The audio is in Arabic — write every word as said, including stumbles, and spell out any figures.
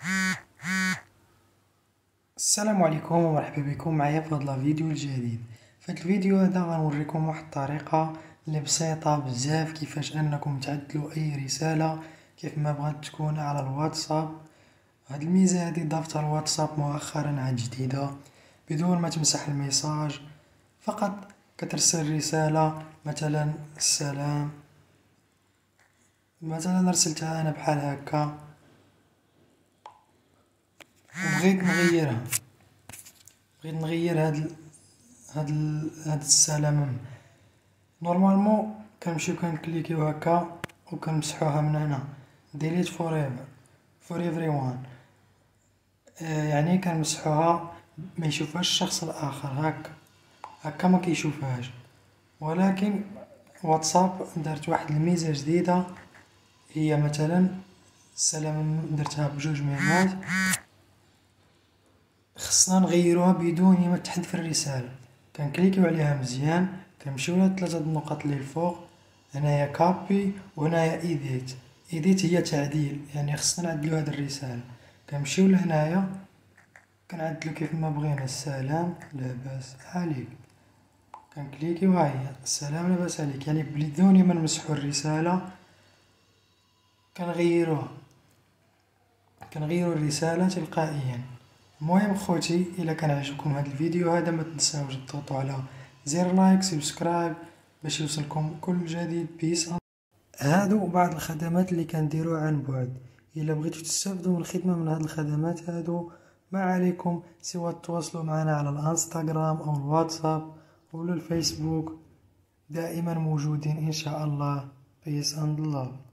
السلام عليكم ومرحبا بكم معايا في هذا الفيديو الجديد. في هذا الفيديو هذا غنوريكم واحد الطريقه اللي بسيطه بزاف كيفاش انكم تعدلوا اي رساله كيف ما بغات تكون على الواتساب. هاد الميزه هذه ضافتها الواتساب مؤخرا عاد جديده بدون ما تمسح الميساج، فقط كترسل رساله مثلا السلام، مثلا رسلتها انا بحال هكا وبغيت نغيرها، بغيت نغير هاد ال... هاد ال... هاد السلام. نورمالمون كنمشيو كنكليكيو هكا وكنمسحوها من هنا ديليت فور ايفر فور ايفريوان، يعني كنمسحوها ما يشوفهاش الشخص الاخر هكا هكا ما كيشوفهاش. ولكن واتساب درت واحد الميزه جديده، هي مثلا السلام درتها بجوج ميمات، خصنا نغيروها بدون ما تحذف الرساله. كنكليكيو عليها مزيان، كنمشيو لهاد ثلاثه النقط اللي الفوق، هنايا كابي وهنايا ايديت. ايديت هي تعديل، يعني خصنا نعدلو هاد الرساله. كنمشيو لهنايا كنعدلو كيف ما بغينا، السلام لاباس عليك، كنكليكيو ها هي السلام لاباس عليك، يعني بدون ما نمسحو الرساله كنغيروها كنغيرو الرساله تلقائيا. المهم خوتي، الا كان عجبكم هذا الفيديو هذا ما تنساوش تضغطوا على زر لايك سبسكرايب باش يوصلكم كل جديد. بيس. هادو بعض الخدمات اللي كنديروها عن بعد. الا بغيتو تستافدوا من الخدمه من هاد الخدمات هادو، ما عليكم سوى تواصلوا معنا على الانستغرام او الواتساب او الفيسبوك، دائما موجودين ان شاء الله. بيس اند لاف.